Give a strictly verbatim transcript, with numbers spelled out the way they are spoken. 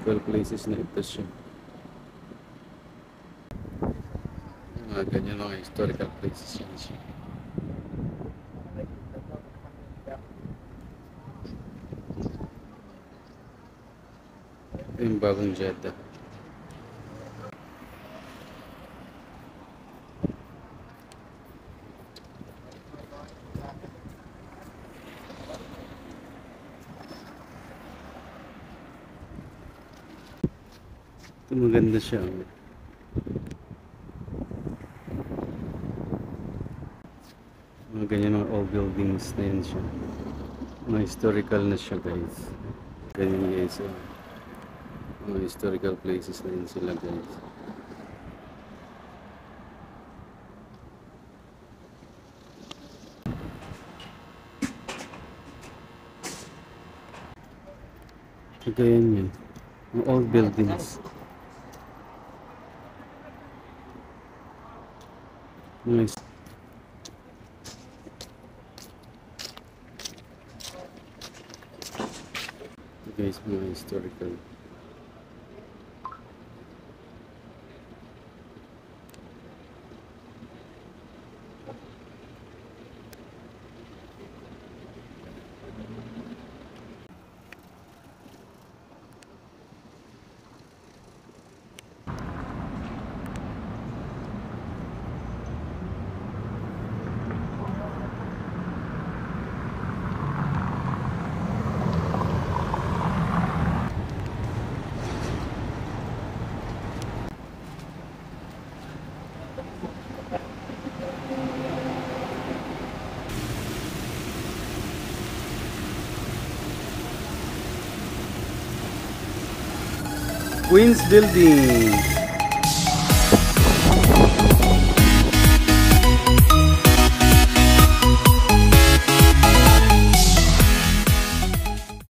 historical places na ito siya. Mga ganyan mga historical places yan siya. Ito yung bagong Jeddah. Ito maganda siya. Mga ganyan mga old buildings na yan siya. Mga historical na siya guys. Ganyan guys. Oh. Mga historical places na yun sila guys. Ganyan yun. Mga old buildings. Nice. Guys, mga historical. Queen's Building.